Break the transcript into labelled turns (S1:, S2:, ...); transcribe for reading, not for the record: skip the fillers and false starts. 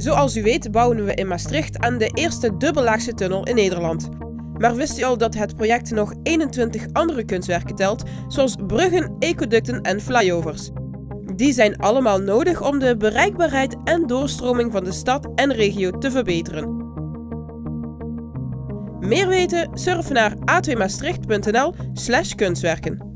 S1: Zoals u weet bouwen we in Maastricht aan de eerste dubbellaagse tunnel in Nederland. Maar wist u al dat het project nog 21 andere kunstwerken telt, zoals bruggen, ecoducten en flyovers? Die zijn allemaal nodig om de bereikbaarheid en doorstroming van de stad en regio te verbeteren. Meer weten? Surf naar a2maastricht.nl/kunstwerken.